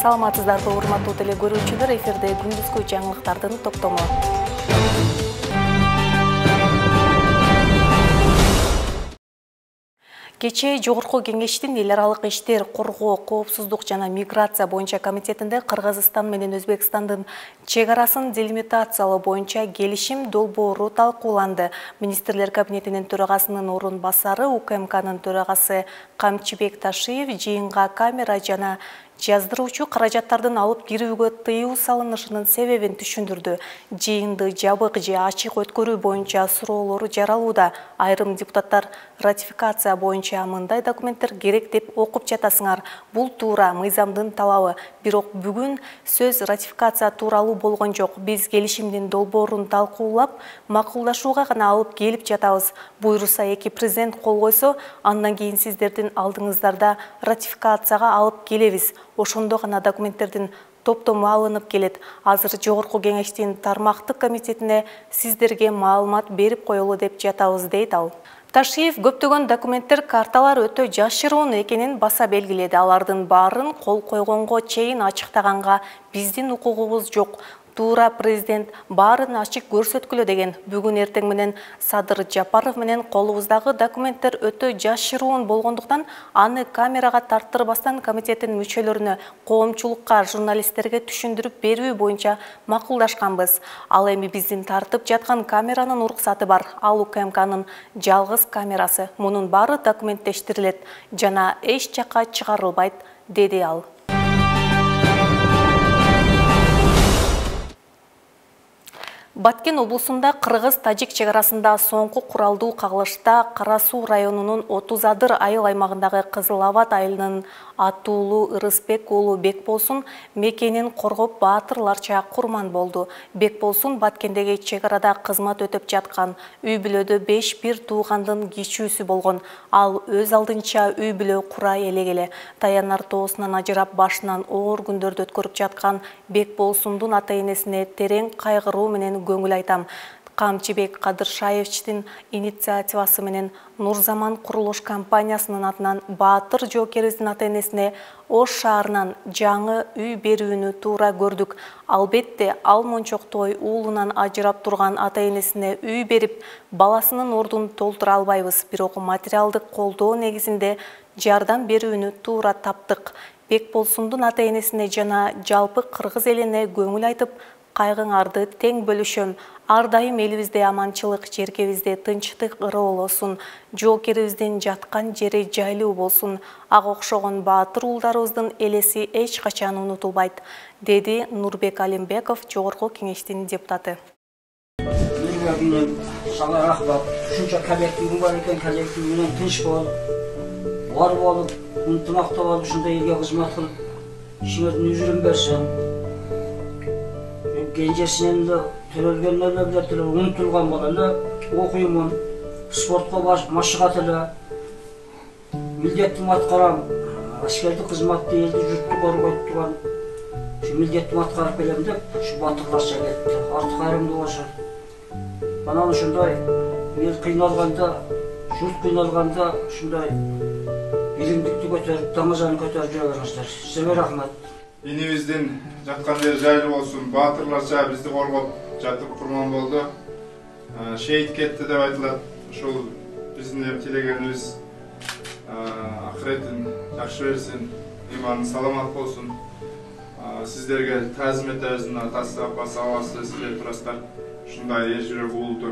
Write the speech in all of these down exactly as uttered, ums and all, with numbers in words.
Саламатсыздарбы, урматтуу теле көрүүчүлөр, эфирде күндүзгү жаңылыктардын топтому. Кечээ Жогорку Кеңештин эл аралык иштер, коргоо, коопсуздук жана миграция боюнча комитетинде Кыргызстан менен Өзбекстандын чек арасын делимитациялоо боюнча келишим долбоору талкууланды. Министрлер кабинетинин төрагасынын орун басары УКМКнын төрагасы Камчыбек Ташиев жыйынга камера жана жаздыруучу каражаттардын алып кирүүгө тыюу салынышынын себебин түшүндүрдү. Жыйынды жабык же ачык өткөрүү боюнча суроолор жаралууда. Айрым депутаттар ратификация боюнча мындай документтер керек деп окуп жатасыңар. Бул туура мыйзамдын талабы. Бирок бүгүн сөз ратификация тууралуу болгон жок. Биз келишимдин долбоорун талкуулап, макулдашууга гана алып келип жатабыз. Буйруса эки президент кол койсо, андан кийин сиздердин алдыңыздарда ратификацияга алып келебиз. Ошондо гана документтердин топтому алынып келет. Азыр Жогорку Кеңештин тармактык комитетине сиздерге маалымат берип коелу деп жатабыз, дейт ал. Ташиев көптөгөн документтер, карталар өтө жашыруун экенин баса белгиледи. Алардын баарын кол койгонго чейин ачыктаганга биздин укугубуз жок. Туура президент баарын ачык көрсөткүлө деген. Бүгүн эртең менен Садыр Жапаров менен колубуздагы документтер өтө жашыруун болгондуктан аны камерага тарттырбастан комитеттин мүчөлөрүнө, коомчулукка, журналисттерге түшүндүрүп берүү боюнча макулдашканбыз. Ал эми биздин тартып жаткан камеранын уруксаты бар. Ал УКМКнын жалгыз камерасы. Мунун баары документтештирилет жана эч жакка чыгарылбайт, деди ал. Баткен облусунда Кыргыз-Тажик чек арасында соңку куралдуу кагылышта Кара Суу районунун отуз адыр айыл аймагындагы Кызыл Абад айылынын аттуулуу Ырысбек уулу Бекболсун мекенин коргоп баатырларча курман болду. Бекболсун Баткендеги чек арада кызмат өтөп жаткан. Үй бүлөдө беш бир туугандын кичүүсү болгон. Ал өз алдынча үй бүлө кура элегеле. Таянар тоосунан ажырап башынан оор күндөрдү өткөрүп жаткан Бекболсундун ата-энесине терең кайгыруу менен көңүл айтам. Камчыбек Кадыршаевичтин инициативасы менен Нурзаман курулуш компаниясынын атынан Баатыр жоокерибиздин ата-энесине Ош шаарынан жаңы үй берүүнү туура көрдүк. Албетте, ал мончоктой уулунан ажырап турган ата-энесине үй берип, баласынын ордун толтура албайбыз. Бирок материалдык колдоо негизинде жардам берүүнү туура таптык. Бекболсундун ата-энесине жана жалпы кыргыз элине көңүл айтып, кайгыңарды тең бөлүшөм. Ар дайым элибизде аманчылык, жеркебизде тынчтык ыры болосун, жоокерибиздин жаткан жери жайлуу болсун. Ага окшогон баатыр уулдарыбыздын элеси эч качан унутулбайт, деди Нурбек Алимбеков, Жогорку Кеңештин депутаты. Сага рахмат. Ушунча коллективим бар экен, коллектив менен тынч болуп, бар болуп, ынтымакта болуп, ушундай элге кызмат кылып, ишиңердин үзүрүн берсин. Gençesinden de törölgenlerle bile türlü unutulgan bolanı okuyumun, sportqa maşıqatılı, millettim atqaram, askerdi kızmat değildi, jurttu korgoyttugan, şu millettim atqarıp belem dep, şu batırlarça ketti, artık ayrımda olsun. Bana şunday, el kıynalganda, jurt kıynalganda, şunday bilimdikti kötörüp, damazanı kötörüp jüröberiңizdер. Size rahmat. İnibizden жатқан жер жайлы болсын, батырларша бізді қорғап жатып құрман болды. Шейіт кетті деп айтылады. Ошол біздің тілегеніміз ақыретін жақсы берсін, иманы саламат болсын. Сіздерге тәзім етәріздің атасы, апасы, ауасы сіздер тұрастар. Шындай ер жүрек болды.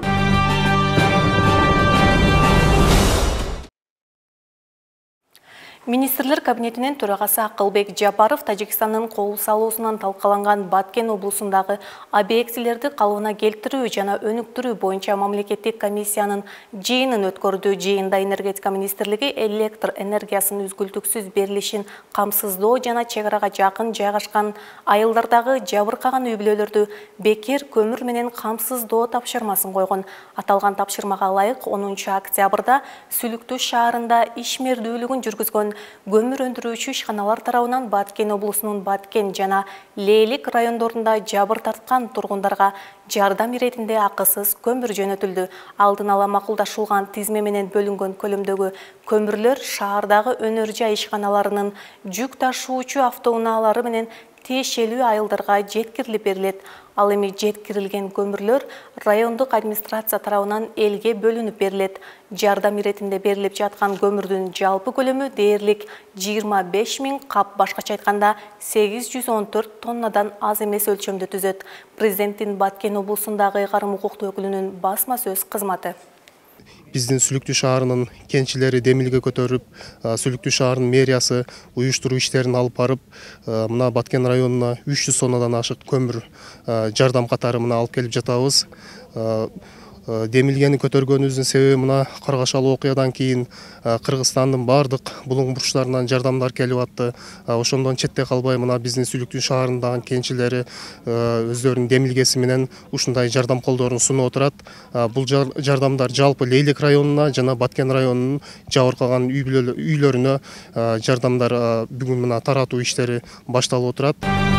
Министрлер кабинетинин төрагасы Акылбек Жапаров Тажикстандын кол салуусунан талкаланган Баткен облусундагы объектилерди калыбына келтирүү жана өнүктүрүү боюнча мамлекеттик комиссиянын жыйынын өткөрдү. Жыйында энергетика министрлиги электр энергиясынын үзгүлтүксүз берилишин камсыздоо жана чек арага жакын жайгашкан айылдардагы жабыркаган үй бүлөлөрдү бекер көмүр менен камсыздоо тапшырмасын койгон. Аталган тапшырмага ылайык онунчу октябрда Сүлүктүү шаарында ишмердүүлүгүн жүргүзгөн көрсөтүлгөн көмүр өндүрүүчү ишканалар тарабынан Баткен облусунун Баткен жана Лейлик райондорунда жабыр тарткан тургундарга жардам иретинде акысыз көмүр жөнөтүлдү. Алдын ала макулдашылган тизме менен бөлүнгөн көлөмдөгү көмүрлөр шаардагы өнөр жай ишканаларынын жүк ташуучу автоунаалары менен тиешелүү айылдарга жеткирилип берилет. Ал эми жеткирилген көмүрлөр райондук администрация тарабынан элге бөлүнүп берилет. Жардам иретинде берилип жаткан көмүрдүн жалпы көлөмү дээрлик жыйырма беш миң кап, башкача айтканда сегиз жүз он төрт тоннадан аз эмес өлчөмдү түзөт. Президенттин Баткен облусундагы ыйгарым укуктуу өкүлүнүн басма сөз кызматы. Биздин Сүлүктүү шаарынын кенчилери демилге көтөрүп, Сүлүктүү шаарынын мэриясы уюштуруу иштерин алып барып, мына Баткен районуна үч жүз тоннадан ашык көмүр жардам катары мына алып келип жатабыз. Демилгени көтөргөнүбүздүн себеби мына каргашалуу окуядан кийин Кыргызстандын бардык булуң бурчтарынан жардамдар келип атты. Ошондон четте калбай мына биздин Сүлүктүү шаарындагы кенчилери өздөрүнүн демилгеси менен ушундай жардам колдорун сунуп отурат. Бул жардамдар жалпы Лейлик районуна жана Баткен районунун жабыркаган үйлөрүнө жардамдар бүгүн мына таратуу иштери башталып отурат.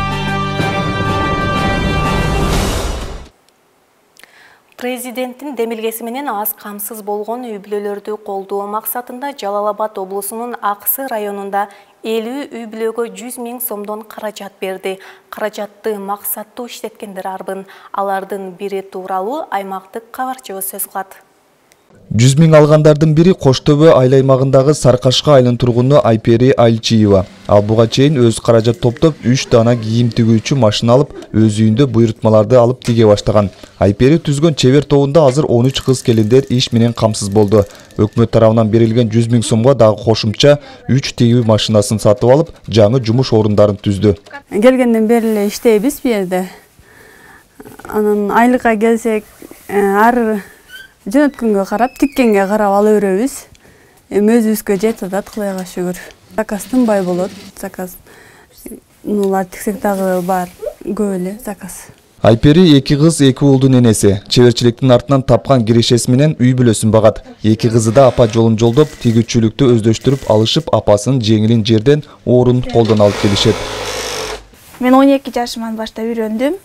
Президенттин демилгеси менен аз камсыз болгон үй бүлөлөрдү колдоо максатында Жалал Абад облусунун Аксы районунда элүү үй бүлөгө жүз миң сомдон каражат берди. Каражатты максаттуу иштеткендер арбын. Алардын бири тууралуу аймактык кабарчыбыз сөз кылат. жүз миң алгандардын бири Коштөбө айыл аймагындагы Саркашка айылынын тургуну Айпери Альчиева. Ал буга чейин өз каражат топтоп үч дана кийим тигүүчү машина алып, өз үйүндө буйрутмаларды алып тиге баштаган. Айпери түзгөн чебер тобунда азыр он үч кыз келиндер иш менен камсыз болду. Өкмөт тарабынан берилген жүз миң сомго дагы кошумча үч тигүү машинасын сатып алып, жаңы жумуш орундарын түздү. Келгенден бери эле иштейбиз бу жерде. Анан айлыкка келсек, ар жөнөткөнгө карап, тиккенге карап ала беребиз. Эми өзүбүзгө жетип атат, Кудайга шүгүр. Заказ тынбай болот. Заказ нуулар тиксек дагы бар, көп эле заказ. Айпери эки кыз, эки уулдун энеси. Чеберчиликтин артынан тапкан кирешеси менен үй бүлөсүн багат. Эки кызы да апа жолун жолдоп, тигүүчүлүктү өздөштүрүп алышып, апасынын жеңилин жерден орун колдон алып келишет. Мен он эки жашыман баштап үйрөндүм.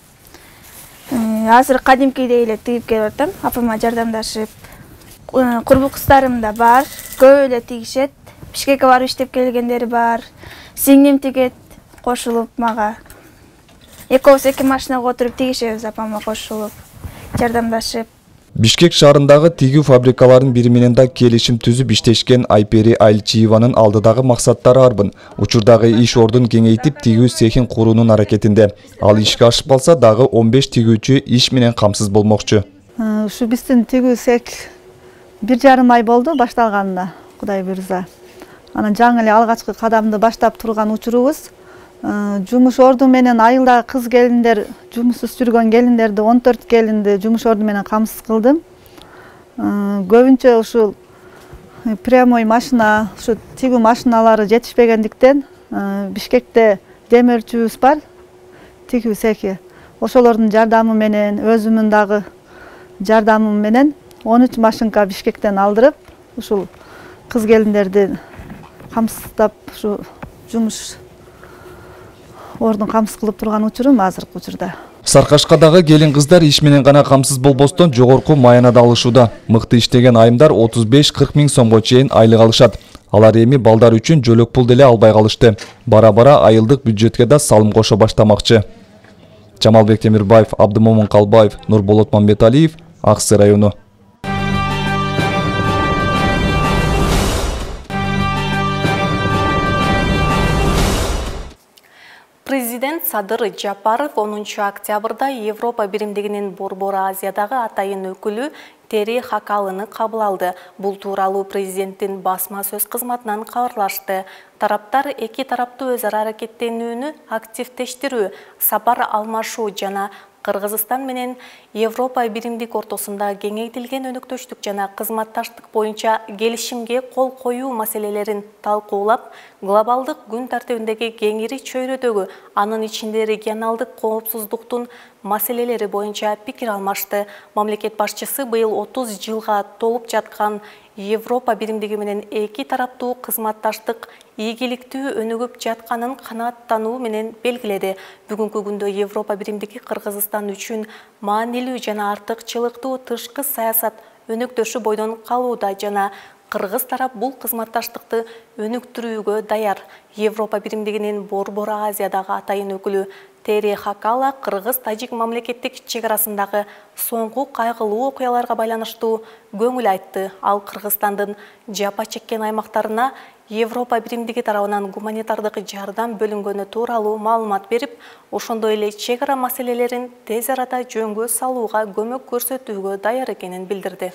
Азыр кадимкидей эле тигип келип атам, апама жардамдашып. Курбу кыздарым да бар, көп эле тигишет. Бишкекке барып иштеп келгендери бар. Сиңдим тигет, кошулуп мага. Экөөбүз эки машинага отуруп тигишебиз, апама кошулуп, жардамдашып. Бишкек шаарындагы тигүү фабрикаларынын бири менен да келишим түзүп иштешкен Айпери Альчиеванын алдыдагы максаттары арбын. Учурдагы иш ордун кеңейтип тигүү цехин куруунун аракетинде. Ал ишке ашып калса дагы он беш тигүүчү иш менен камсыз болмокчу. Ушу биздин тигүү цех бир жарым ай болду башталганына, Кудай буйрса. Анан жаңы эле алгачкы кадамды баштап турган учурубуз. Жумуш орду менен айылдагы кыз келиндер, жумушсуз жүргөн келиндерди он төрт келинди жумуш орду менен камсыз кылдым. Көбүнчө ушул прямой машина, ушу тигүү машиналары жетишпегендиктен Бишкекте демирчүбүз бар, тигүү цехи. Ошолордун жардамы менен, өзүмүн дагы жардамым менен он үч машинка Бишкектен алдырып, ушул кыз келиндерди камсыздап, ушу жумуш ордун камсыз кылып турган учурум азыркы учурда. Саркашкадагы келин кыздар иш менен гана камсыз болбостон жогорку маянада алышууда. Мыкты иштеген айымдар отуз беш кырк миң сомго чейин айлык алышат. Алар эми балдар үчүн жөлөк пул деле албай калышты. Бара-бара айылдык бюджетке да салым кошо баштамакчы. Жамалбек Темирбаев, Абдымомун Калбаев, Нурболот Мамбеталиев, Аксы району. Президент Садыр Жапаров онунчу октябрда Европа биримдигинин Борбор Азиядагы атайын өкүлү Тери Хакалыны кабыл алды. Бул тууралуу президенттин басма сөз кызматынан кабарлашты. Тараптар эки тараптуу өз ара аракеттенүүнү активдештирүү, сапар алмашуу жана Кыргызстан менен Европа биримдик ортосунда кеңейтилген өнөктөштүк жана кызматташтык боюнча келишимге кол коюу маселелерин талкуулап, глобалдык күн тартибиндеги кеңири чөйрөдөгү, анын ичинде регионалдык коопсуздуктун маселелери боюнча пикир алмашты. Мамлекет башчысы быйыл отуз жылга толуп жаткан Европа биримдиги менен эки тараптуу кызматташтык ийгиликтүү өнүгүп жатканын канааттануу менен белгиледи. Бүгүнкү күндө Европа биримдиги Кыргызстан үчүн маанилүү жана артыкчылыктуу тышкы саясат өнөктөшү бойдон калууда жана Кыргыз тарап бул кызматташтыкты өнүктүрүүгө даяр. Европа биримдигинин Борбор Азиядагы атайын өкүлү Тери Хакала Кыргыз-Тажик мамлекеттик чегарасындагы соңку кайгылуу окуяларга байланыштуу көңүл айтты. Ал Кыргызстандын жапа чеккен аймактарына Европа биримдиги тарабынан гуманитардык жардам бөлүнгөнү тууралуу маалымат берип, ошондой эле чегара маселелерин тез арада жөнгө салууга көмөк көрсөтүүгө даяр экенин билдирди.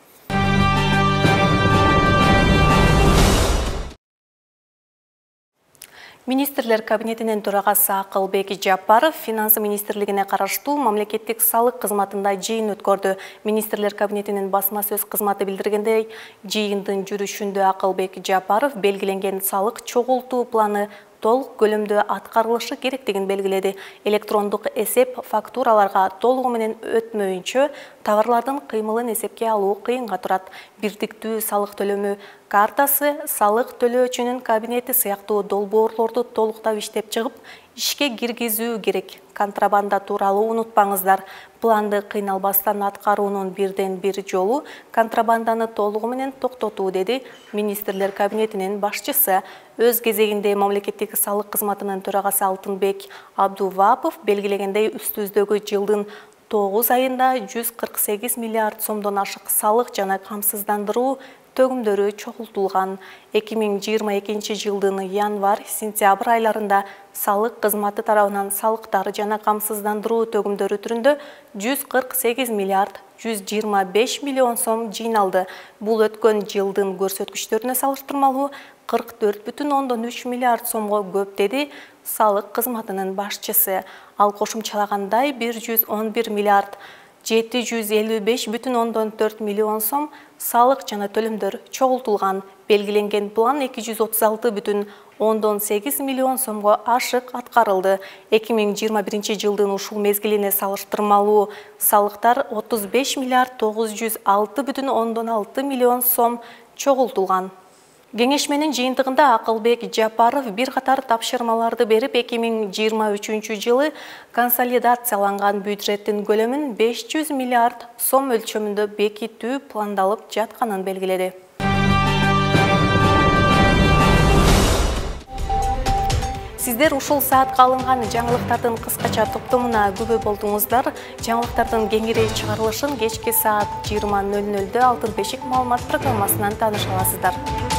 Министрлер кабинетинин төрагасы Акылбек Жапаров Финансы министрлигине караштуу мамлекеттик салык кызматында жыйын өткөрдү. Министрлер кабинетинин басма сөз кызматы билдиргендей, жыйындын жүрүшүндө Акылбек Жапаров белгиленген салык чогултуу планы толук көлөмдө аткарылышы керектигин белгиледи. Электрондук эсеп фактураларга толугу менен өтмөйүнчө товарлардын кыймылын эсепке алуу кыйынга турат. Бирдиктүү салык төлөмү картасы, салык төлөөчүнүн кабинети сыяктуу долбоорлорду толуктап иштеп чыгып, ишке киргизүү керек. Контрабанда тууралуу унутпаңыздар. Планды кыйналбастан аткаруунун бирден бир жолу контрабанданы толугу менен токтотуу, деди Министрлер кабинетинин башчысы. Өз кезегинде мамлекеттик салык кызматынын төрагасы Алтынбек Абдувапов белгилегендей, үстүбүздөгү жылдын тогуз айында жүз кырк сегиз миллиард сомдон ашык салык жана камсыздандыруу төгүмдөрү чогултулган. эки миң жыйырма экинчи жылдын январь-сентябрь айларында салык кызматы тарабынан салыктар жана камсыздандыруу төгүмдөрү түрүндө жүз кырк сегиз миллиард жүз жыйырма беш миллион сом жыйналды. Бул өткөн жылдын көрсөткүчтөрүнө салыштырмалуу кырк төрт бүтүн ондон үч миллиард сомго көп, деди салык кызматынын башчысы. Ал кошумчалагандай, бир жүз он бир миллиард жети жүз элүү беш бүтүн ондон төрт миллион сом салык жана төлөмдөр чогултулган. Белгиленген план эки жүз отуз алты бүтүн ондон сегиз миллион сомго ашык аткарылды. эки миң жыйырма биринчи жылдын ушул мезгилине салыштырмалуу салыктар отуз беш миллиард тогуз жүз алты бүтүн ондон алты миллион сом чогултулган. Кеңешменин жыйынтыгында Акылбек Жапаров бир катар тапшырмаларды берип, эки миң жыйырма үчүнчү жылы консолидацияланган бюджеттин көлөмүн беш жүз миллиард сом өлчөмүндө бекитүү пландалып жатканын белгиледи. Сиздер ушул саатка алынган жаңылыктардын кыскача топтомуна күбө болдуңуздар. Жаңылыктардын кеңири чыгарылышын кечки саат жыйырма нөл нөлдө Алтын бешик маалымат программасынан тааныша аласыздар.